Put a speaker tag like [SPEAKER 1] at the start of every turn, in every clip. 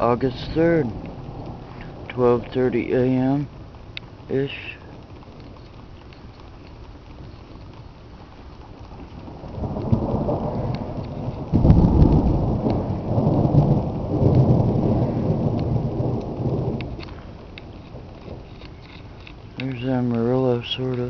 [SPEAKER 1] August 3rd, 12:30 a.m. ish. There's Amarillo, sorta.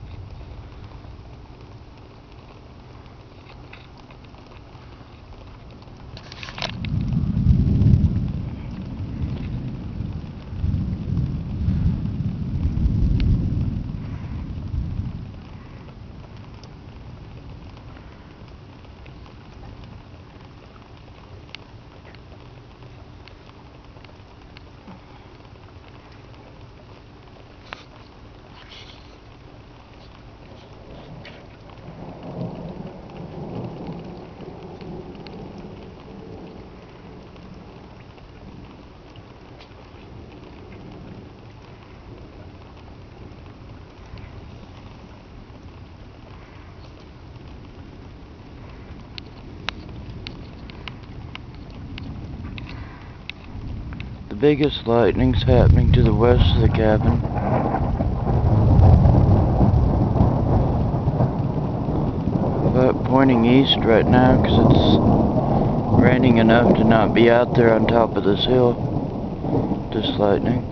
[SPEAKER 1] The biggest lightning's happening to the west of the cabin. But pointing east right now because it's raining enough to not be out there on top of this hill. This lightning.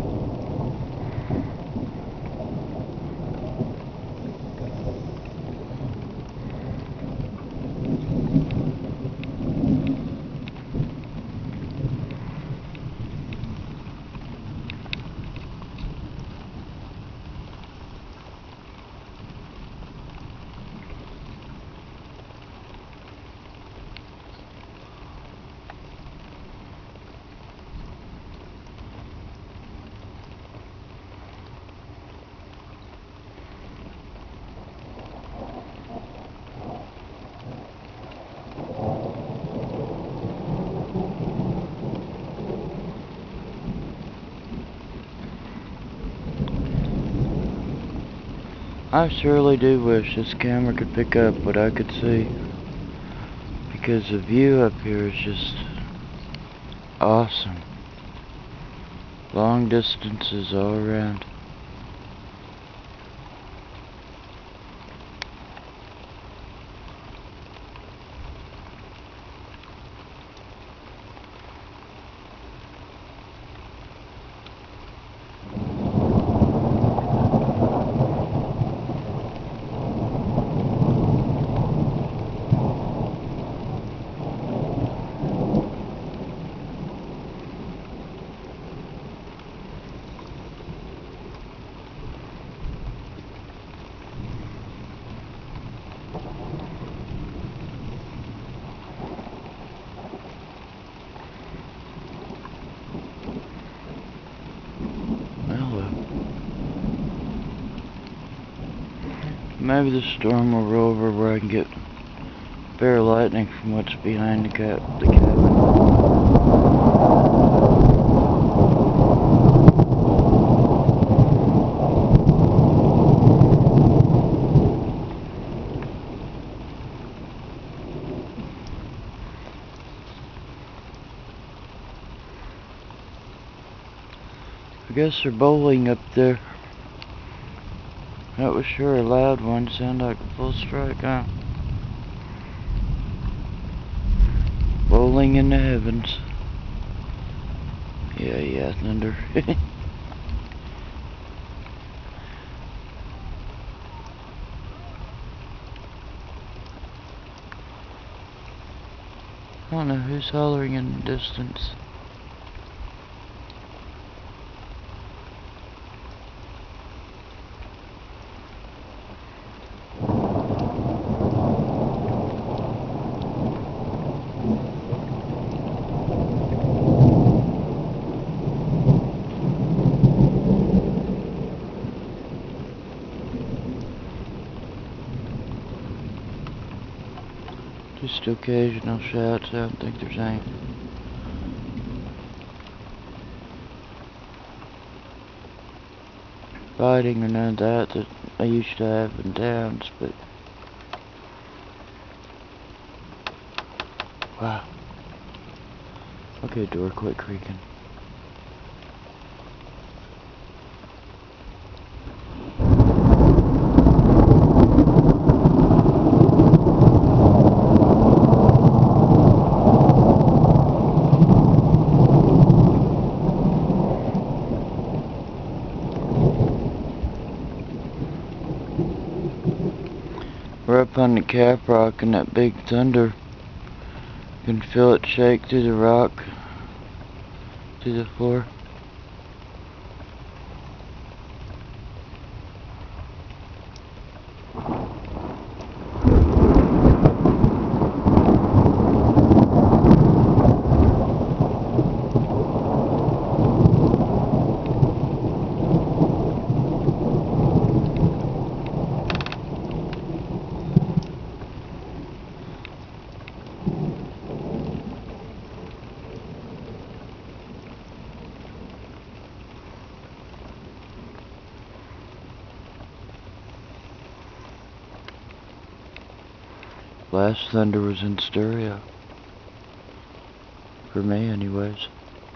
[SPEAKER 1] I surely do wish this camera could pick up what I could see, because the view up here is just awesome. Long distances all around. Maybe the storm will roll over where I can get better lightning from what's behind the cabin. I guess they're bowling up there. That was sure a loud one. Sounded like a full strike, huh? Bowling in the heavens. Yeah, thunder. I don't know who's hollering in the distance. Just occasional shots. I don't think there's any. Fighting or none of that I used to have in towns, but wow. Okay, door, quit creaking. We're up on the cap rock and that big thunder. You can feel it shake through the rock, through the floor. Last thunder was in stereo. For me, anyways.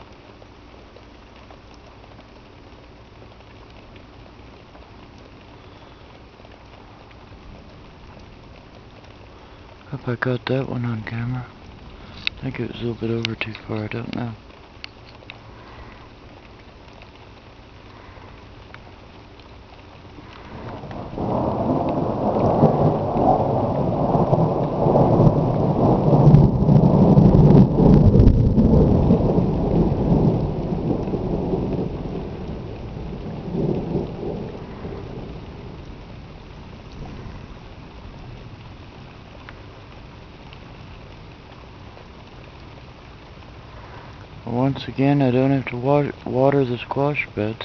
[SPEAKER 1] Hope I got that one on camera. I think it was a little bit over too far, I don't know. Once again, I don't have to water the squash beds.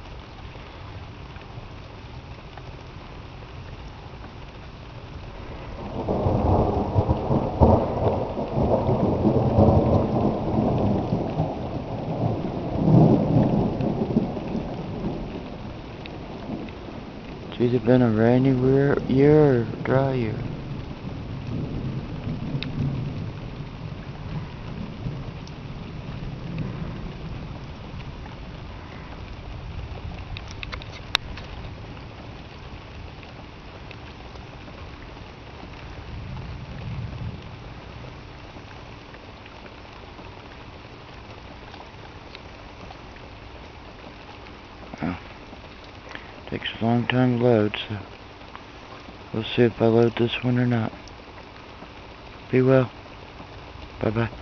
[SPEAKER 1] It's either been a rainy year or a dry year. Takes a long time to load, so we'll see if I load this one or not. Be well. Bye-bye.